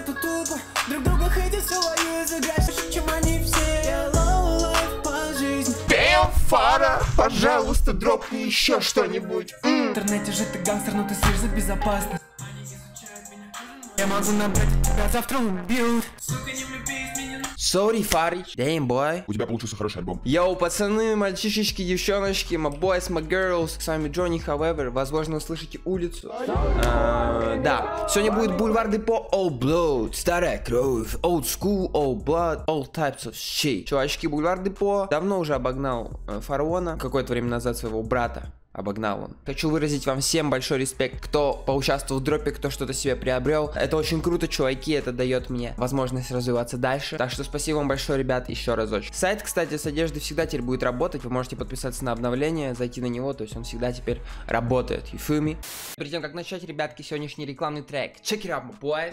просто тупо. Друг друга хейтят, все воюют за график, чем они все. Я low life по жизни. Фара, пожалуйста, дропни еще что-нибудь. В интернете же ты гангстер, но ты слышишь за безопасность. Я могу набрать тебя, завтра убьют. Сука, не влюбись меня. Sorry, Фарич. Damn, boy. У тебя получился хороший альбом. Йоу, пацаны, мальчишечки, девчоночки, my boys, my girls. С вами Джонни, however. Возможно, услышите улицу. Да. Сегодня будет Бульвар Депо, Old Blood. Старая кровь, Old School, Old Blood, All types of shit. Чувачки, Бульвар Депо давно уже обогнал Фараона. Какое-то время назад своего брата обогнал он. Хочу выразить вам всем большой респект, кто поучаствовал в дропе, кто что-то себе приобрел. Это очень круто, чуваки, это дает мне возможность развиваться дальше. Так что спасибо вам большое, ребят, еще разочек. Сайт, кстати, с одеждой всегда теперь будет работать. Вы можете подписаться на обновление, зайти на него, то есть он всегда теперь работает. You feel me? Перед тем, как начать, ребятки, сегодняшний рекламный трек. Check it out, my boy.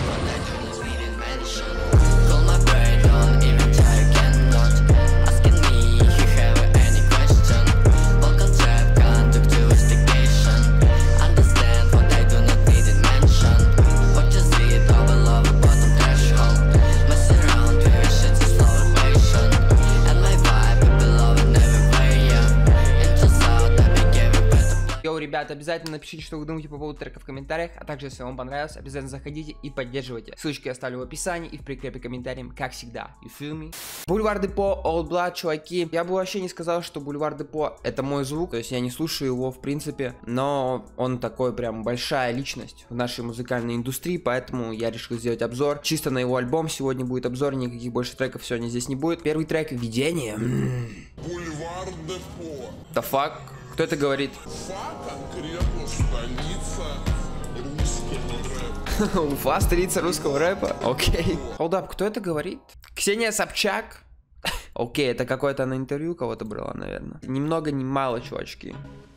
Ребята, обязательно напишите, что вы думаете по поводу трека в комментариях, а также, если вам понравилось, обязательно заходите и поддерживайте. Ссылочки я оставлю в описании и в прикрепе комментариям, как всегда. You feel me? Бульвар Депо, Old Blood, чуваки. Я бы вообще не сказал, что Бульвар Депо это мой звук, то есть я не слушаю его в принципе, но он такой прям большая личность в нашей музыкальной индустрии, поэтому я решил сделать обзор чисто на его альбом. Сегодня будет обзор, никаких больше треков сегодня здесь не будет. Первый трек — «Введение». Бульвар Депо. The fuck? Кто это говорит? Конкретно столица русского рэпа. Уфа, столица русского рэпа? Окей. Hold up, кто это говорит? Ксения Собчак? Окей, это какое-то на интервью кого-то брала, наверное. Ни много, ни мало, чувачки.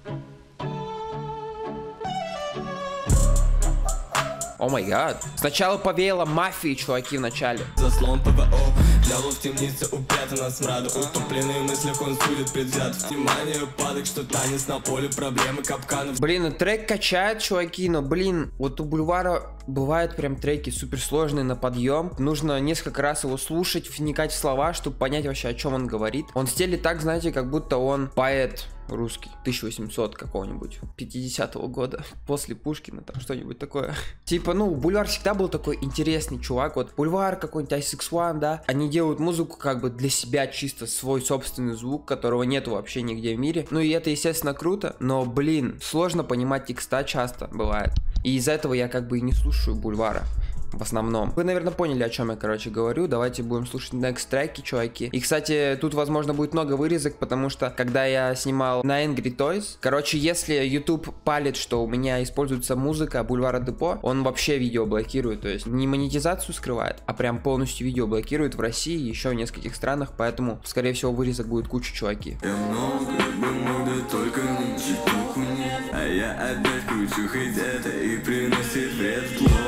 О май гад. Сначала повеяло мафией, чуваки, в начале. Заслон ПВО, дьявол в темнице упрятан от смрада. Утопленные мысли, он судит предвзят. Внимание, падок, что танец на поле, проблемы, капканы. Блин, трек качает, чуваки, но, блин, вот у Бульвара бывают прям треки суперсложные на подъем. Нужно несколько раз его слушать, вникать в слова, чтобы понять вообще, о чем он говорит. Он стелит так, знаете, как будто он поэт русский, 1800 какого-нибудь, 50-го года, после Пушкина, там что-нибудь такое. Типа, ну, Бульвар всегда был такой интересный чувак. Вот Бульвар какой-нибудь i6-1, да, они делают музыку как бы для себя, чисто свой собственный звук, которого нету вообще нигде в мире. Ну и это, естественно, круто, но, блин, сложно понимать текста часто бывает. И из-за этого я как бы и не слушаю Бульвара. В основном. Вы, наверное, поняли, о чем я, короче, говорю. Давайте будем слушать next треки, чуваки. И, кстати, тут, возможно, будет много вырезок, потому что, когда я снимал на Angry Toys, короче, если YouTube палит, что у меня используется музыка Бульвара Депо, он вообще видео блокирует, то есть не монетизацию скрывает, а прям полностью видео блокирует в России и еще в нескольких странах, поэтому, скорее всего, вырезок будет куча, чуваки. Я много, только не читок мне. А я опять кручу хоть это и приносит вред.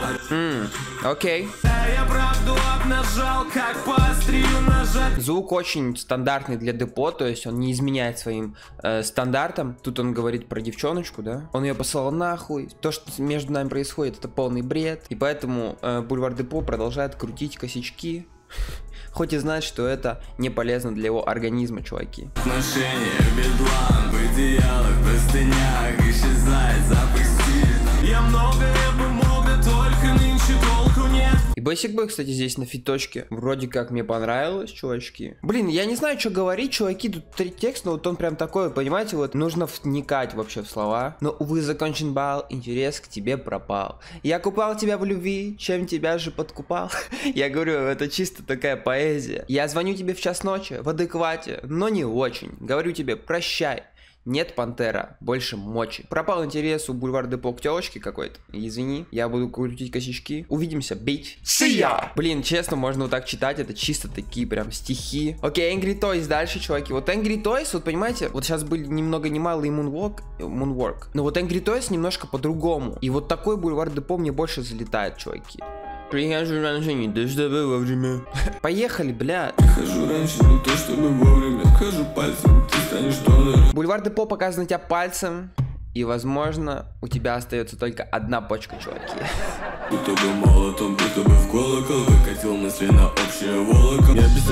Окей. Я правду обнажал, как по острию ножа. Звук очень стандартный для Депо, то есть он не изменяет своим стандартам. Тут он говорит про девчоночку, да? Он ее послал нахуй. То, что между нами происходит, это полный бред. И поэтому Бульвар Депо продолжает крутить косячки. Хоть и знает, что это не полезно для его организма, чуваки. Отношения, бедлам, в идеалах, простынях, исчезает запах стиля. Я многое бы мог, да только нынче толку нет. И Basic Boy, кстати, здесь на фиточке. Вроде как мне понравилось, чувачки. Блин, я не знаю, что говорить, чуваки. Тут текст, но вот он прям такой, понимаете, вот нужно вникать вообще в слова. Но, увы, закончен бал, интерес к тебе пропал. Я купал тебя в любви, чем тебя же подкупал. Я говорю, это чисто такая поэзия. Я звоню тебе в час ночи, в адеквате, но не очень. Говорю тебе, прощай. Нет, Пантера, больше мочи. Пропал интерес у Бульвар Депо к телочке какой-то. Извини, я буду крутить косячки. Увидимся, бить. See ya! Блин, честно, можно вот так читать. Это чисто такие прям стихи. Окей, Angry Toys дальше, чуваки. Вот Angry Toys, вот понимаете, вот сейчас были ни много ни мало и Moonwork. Но вот Angry Toys немножко по-другому. И вот такой Бульвар Депо мне больше залетает, чуваки. Прихожу раньше, не то чтобы вовремя. Поехали, блядь. Хожу раньше, не то чтобы вовремя. Хожу пальцем, ты станешь донором. Бульвар Депо показывает тебя пальцем. И, возможно, у тебя остается только одна почка, чуваки. Будто бы молотом, будто бы в голову.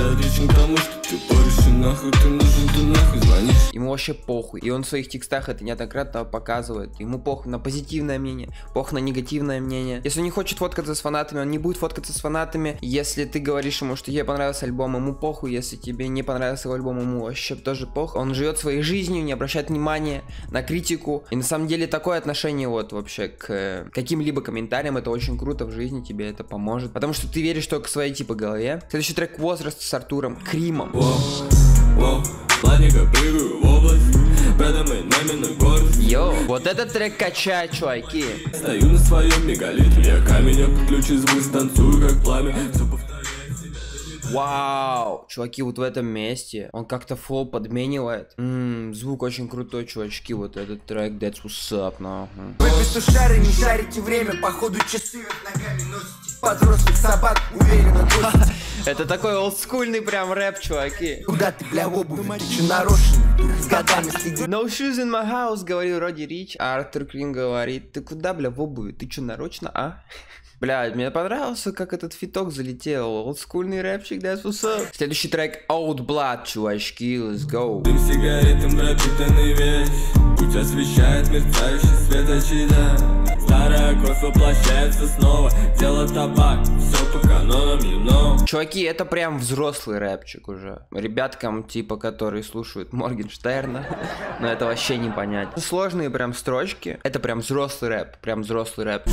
безразличен к тому, что ты порешь, и нахуй ты нужен, ты нахуй звонишь. Ему вообще похуй, и он в своих текстах это неоднократно показывает. Ему похуй на позитивное мнение, похуй на негативное мнение. Если он не хочет фоткаться с фанатами, он не будет фоткаться с фанатами. Если ты говоришь ему, что тебе понравился альбом, ему похуй. Если тебе не понравился его альбом, ему вообще тоже похуй. Он живет своей жизнью, не обращает внимания на критику. И на самом деле такое отношение вот вообще к каким-либо комментариям, это очень круто в жизни, тебе это поможет. Потому что ты веришь только в своей типа голове. Следующий трек «Возраст» с Артуром Кримом. Планика, прыгаю в область, предо мной наменно гордость. Йоу, вот этот трек качает, чуваки. Стою на своем мегалите, я камень, подключи звук, станцую как пламя. Все повторяет себя. Вау, чуваки, вот в этом месте он как-то флоу подменивает. Звук очень крутой, чувачки, вот этот трек That's What's Up, нахуй. Вы без шары, не шарите время, походу часы вверх ногами носите. Подросток собак, уверенно косите. Это такой олдскульный прям рэп, чуваки. Куда ты, бля, в обуви, ты че нарочно? С годами следи. No shoes in my house, говорил Roddy Ricch, а Артур Крим говорит, ты куда, бля, в обуви, ты че нарочно, а? Бля, мне понравился, как этот фиток залетел. Олдскульный рэпчик, that's what's up. Следующий трек Old Blood, чувачки, let's go. Дым сигаретом пропитанный вещь, путь освещает мерцающий свет очи, да. Старая кровь воплощается снова, дело табак, все по канонам, you know. Чуваки, это прям взрослый рэпчик уже. Ребяткам, типа, которые слушают Моргенштерна, но это вообще не понять. Сложные прям строчки, это прям взрослый рэп, прям взрослый рэп.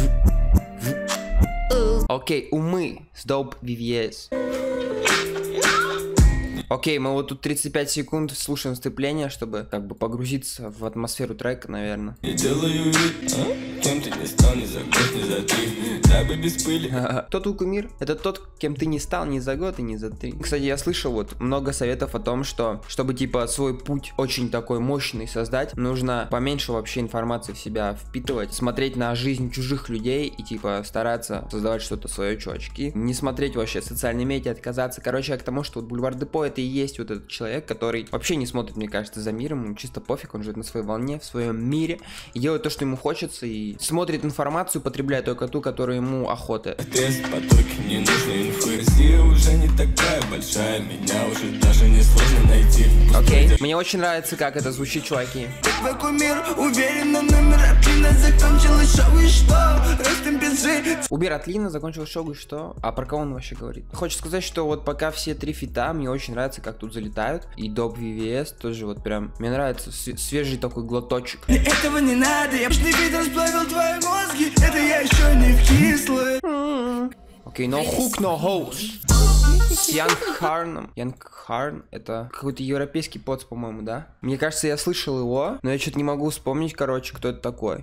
Окей, умы с Dope VVS. Окей, мы вот тут 35 секунд слушаем вступление, чтобы как бы погрузиться в атмосферу трека, наверное. Я делаю вид, кем ты не стал ни за год, ни за три, дабы без пыли. Кто твой кумир? Это тот, кем ты не стал ни за год и ни за три. Кстати, я слышал вот много советов о том, что чтобы типа свой путь очень такой мощный создать, нужно поменьше вообще информации в себя впитывать, смотреть на жизнь чужих людей и типа стараться создавать что-то свое, чувачки. Не смотреть вообще социальные медиа, отказаться. Короче, я к тому, что вот Бульвар Депо это и есть вот этот человек, который вообще не смотрит, мне кажется, за миром, ему чисто пофиг, он живет на своей волне, в своем мире, и делает то, что ему хочется, и смотрит информацию, потребляет только ту, которую ему охота. Тест, потоки, не нужны инфы. Россия уже не такая большая, меня уже даже не сложно найти. Окей, мне очень нравится, как это звучит, чуваки. Твой кумир, уверенно номер Атлина закончилось шоу и что? Ростом бежи. Убер Атлина закончил шоу и что? А про кого он вообще говорит? Хочу сказать, что вот пока все три фита, мне очень нравится, как тут залетают. И Dope VVS тоже вот прям, мне нравится свежий такой глоточек. Мне этого не надо, я пшный вид расплавил твои мозги. Это я еще не вкислый. Окей, no hook, no hose. С Янг Харном. Янг Харн это какой-то европейский поц, по-моему, да? Мне кажется, я слышал его, но я что-то не могу вспомнить, короче, кто это такой.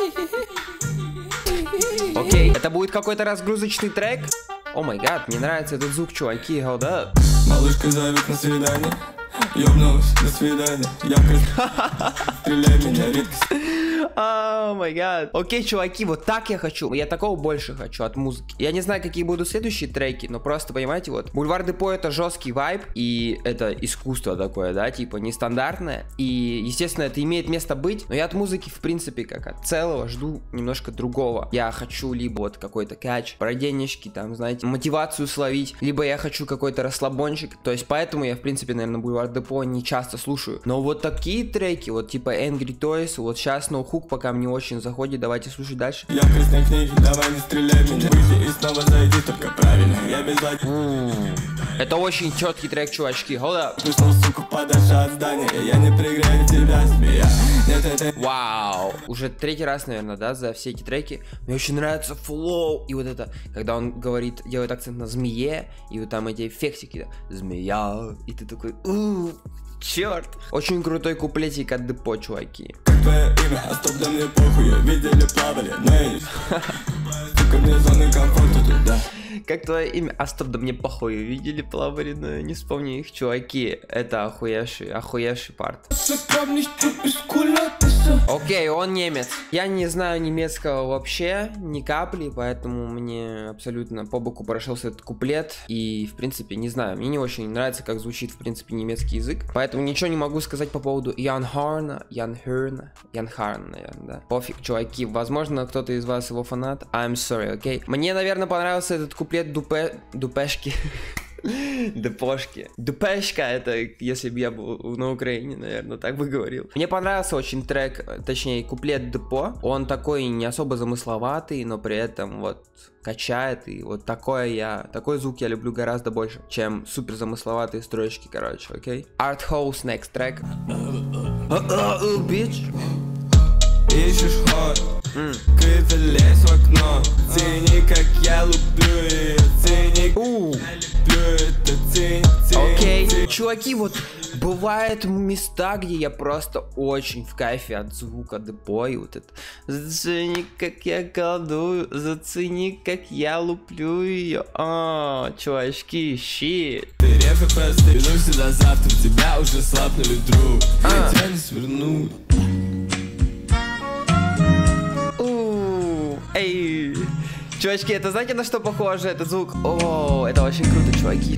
Окей, это будет какой-то разгрузочный трек. О май гад, мне нравится этот звук, чуваки, hold up. Малышка зовет на свидание, ёбнулась, до свидания. Я стреляй меня, редкость. О май гад. Окей, чуваки, вот так я хочу. Я такого больше хочу от музыки. Я не знаю, какие будут следующие треки, но просто, понимаете, вот Бульвар Депо это жесткий вайб, и это искусство такое, да, типа нестандартное. И, естественно, это имеет место быть, но я от музыки, в принципе, как от целого жду немножко другого. Я хочу либо вот какой-то кач, про денежки, там, знаете, мотивацию словить, либо я хочу какой-то расслабончик. То есть, поэтому я, в принципе, наверное, Бульвар Депо не часто слушаю. Но вот такие треки, вот типа Angry Toys, вот сейчас No Hook пока мне очень заходит, давайте слушать дальше. Я в красной книге, давай не стреляй меня. Выйди и снова зайди, только правильно. Я без Это очень четкий трек, чувачки. Hold up. Пустил, суку, подальше от здания. Я не пригрею тебя, змея. Нет, это... Вау. Уже третий раз, наверное, да, за все эти треки. Мне очень нравится флоу. И вот это, когда он говорит, делает акцент на змее, и вот там эти эффектики, да, змея. И ты такой, черт. Очень крутой куплетик от Депо, чуваки. Как твое имя? А стоп, да мне похуй. Видели, плавали, но сука, мне зоны комфорта туда. Как твое имя? А стоп, да мне похуй. Видели, плавали, но не вспомню их, чуваки. Это охуевший парт. Окей, он немец. Я не знаю немецкого вообще, ни капли, поэтому мне абсолютно по боку прошелся этот куплет. И, в принципе, не знаю, мне не очень нравится, как звучит, в принципе, немецкий язык. Поэтому ничего не могу сказать по поводу Ян Харн, наверное, да. Пофиг, чуваки, возможно, кто-то из вас его фанат. I'm sorry, окей. Мне, наверное, понравился этот куплет Дупешки. Депошки. Депешка, это если бы я был на Украине, наверное, так бы говорил. Мне понравился очень трек, точнее, куплет Депо. Он такой не особо замысловатый, но при этом вот качает. И вот такой звук я люблю гораздо больше, чем супер замысловатые строчки, короче, окей? Art House, next track. Bitch. Ищешь ход, крыто лезь в окно. Цени, как я люблю ее. Цени, я люблю это. Цени. Окей, чуваки, вот бывают места, где я просто очень в кайфе от звука Депо. И вот это зацени, как я колдую, зацени, как я люблю ее. Чувачки, щит. Ты рефы просто вернусь до завтра. Тебя уже слабнули, друг. Тебя не свернуть. Эй, чувачки, это знаете, на что похоже этот звук? О, это очень круто, чуваки.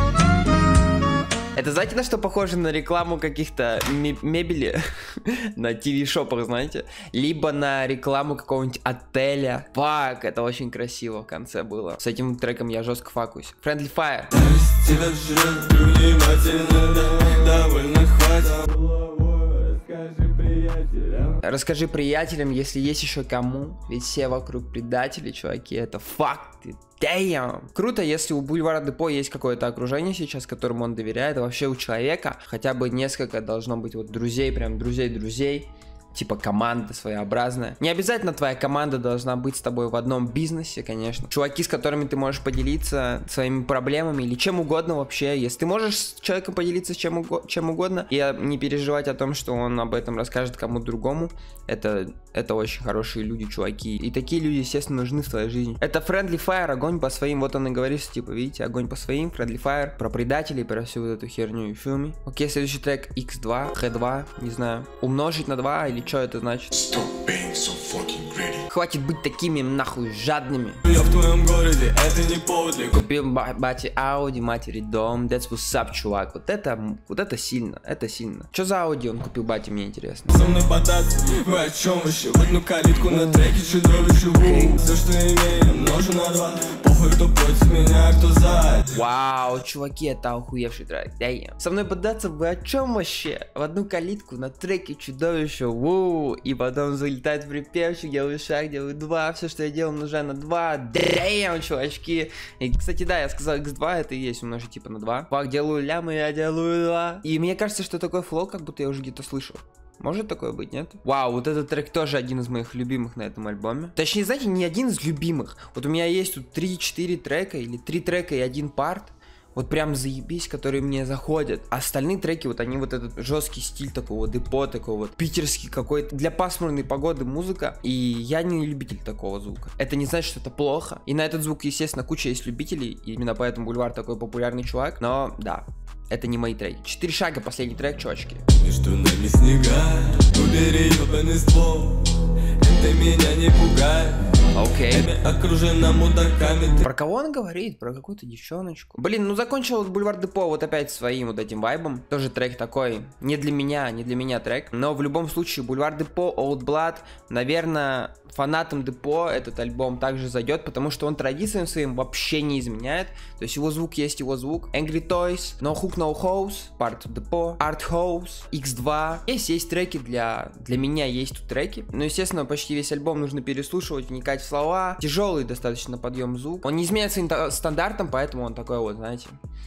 Это знаете, на что похоже? На рекламу каких-то мебели на ТВ-шопах, знаете? Либо на рекламу какого-нибудь отеля. Фак, это очень красиво в конце было. С этим треком я жестко факуюсь. Friendly Fire. Тебя жрет внимательно, довольно хватит. Расскажи приятелям, если есть еще кому. Ведь все вокруг предатели, чуваки. Это факты. Damn. Круто, если у Бульвара Депо есть какое-то окружение сейчас, которому он доверяет. Вообще у человека хотя бы несколько должно быть вот друзей, прям друзей. Типа команда своеобразная. Не обязательно твоя команда должна быть с тобой в одном бизнесе, конечно. Чуваки, с которыми ты можешь поделиться своими проблемами или чем угодно вообще. Если ты можешь с человеком поделиться чем угодно и не переживать о том, что он об этом расскажет кому-то другому, это очень хорошие люди, чуваки. И такие люди, естественно, нужны в твоей жизни. Это Friendly Fire, огонь по своим. Вот он и говорит, что, типа, видите, огонь по своим, Friendly Fire, про предателей, про всю вот эту херню и фильме. Окей, следующий трек X2, H2, не знаю. Умножить на 2 или что это значит? Хватит быть такими нахуй жадными. Я в твоем городе, это не повод для... Купил бате Ауди, матери дом. That's what's up, чувак. Вот это сильно, это сильно. Что за Ауди он купил бате, мне интересно. Со мной бодаться, вы о чем вообще? В одну калитку на треке чудовищу. Все, что имеем, множу на 2. Похуй, кто против меня, кто за. Вау, чуваки, это охуевший трек. Damn. Со мной бодаться, вы о чем вообще? В одну калитку на треке чудовищу. Воу. И потом залетает в припевчик, делаю шаг, делаю 2. Все, что я делаю, умножаю на 2. Damn, чувачки. И, кстати, да, я сказал X2, это и есть умножить типа на 2. Фак, делаю лямы, я делаю 2. И мне кажется, что такой флоу, как будто я уже где-то слышал. Может такое быть, нет? Вау, вот этот трек тоже один из моих любимых на этом альбоме. Точнее, знаете, не один из любимых. Вот у меня есть тут 3-4 трека или 3 трека и 1 парт. Вот прям заебись, которые мне заходят. А остальные треки, вот они вот этот жесткий стиль такого Депо, такой вот питерский какой-то. Для пасмурной погоды музыка. И я не любитель такого звука. Это не значит, что это плохо. И на этот звук, естественно, куча есть любителей. И именно поэтому Бульвар такой популярный чувак. Но, да, это не мои треки. 4 шага, последний трек, чувачки. Между нами снега, убери ебаный ствол. Это меня не пугает. Окей. Окружена мудаками. Про кого он говорит? Про какую-то девчоночку. Блин, ну закончил вот Бульвар Депо вот опять своим вот этим вайбом. Тоже трек такой, не для меня трек. Но в любом случае, Бульвар Депо, Old Blood, наверное, фанатам Депо этот альбом также зайдет, потому что он традициям своим вообще не изменяет. То есть его звук есть его звук. Angry Toys, No Hook No Hose, Part Депо, Art House, X2. Есть треки для меня, есть тут треки. Но, естественно, почти весь альбом нужно переслушивать, вникать в слова. Тяжелый достаточно подъем звук. Он не изменяется стандартом, поэтому он такой вот, знаете,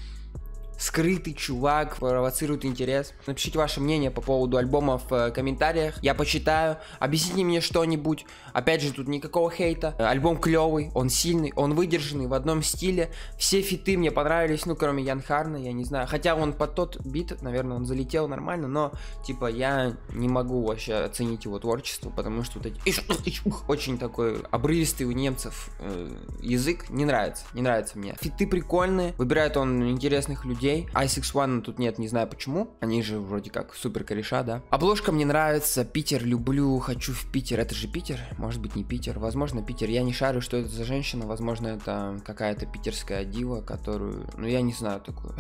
скрытый чувак, провоцирует интерес. Напишите ваше мнение по поводу альбома в комментариях. Я почитаю. Объясните мне что-нибудь. Опять же, тут никакого хейта. Альбом клевый, он сильный, он выдержанный в одном стиле. Все фиты мне понравились, ну, кроме Ян Харна, я не знаю. Хотя он под тот бит, наверное, он залетел нормально, но, типа, я не могу вообще оценить его творчество, потому что вот эти очень такой обрывистый у немцев язык. Не нравится мне. Фиты прикольные, выбирает он интересных людей. i6-1 тут нет, не знаю почему. Они же вроде как супер кореша, да. Обложка мне нравится. Питер люблю, хочу в Питер. Это же Питер? Может быть, не Питер. Возможно, Питер. Я не шарю, что это за женщина. Возможно, это какая-то питерская дива, которую... Ну, я не знаю такую.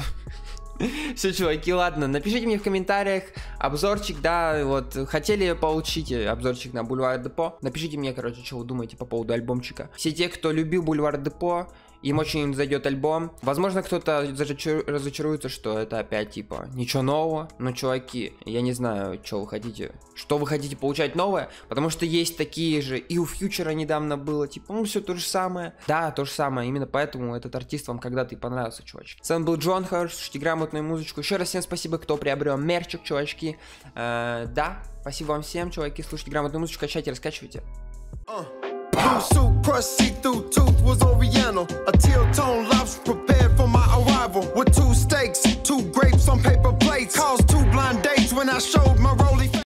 Все, чуваки, ладно, напишите мне в комментариях обзорчик, да, вот, хотели получить обзорчик на Бульвар Депо, напишите мне, короче, что вы думаете по поводу альбомчика. Все те, кто любил Бульвар Депо им очень зайдет альбом. Возможно, кто-то разочаруется, что это опять, типа, ничего нового. Но, чуваки, я не знаю, что вы хотите. Что вы хотите получать новое? Потому что есть такие же, и у Фьючера недавно было, типа, ну, все то же самое. Да, то же самое, именно поэтому этот артист вам когда-то и понравился, чувачки. С вами был Джонхар, слушайте грамотную музычку. Еще раз всем спасибо, кто приобрел мерчик, чувачки. Да, спасибо вам всем, чуваки, слушайте грамотную музычку, качайте, раскачивайте. Blue suit, crushed see-through tooth was Oriental. A teal tone lobster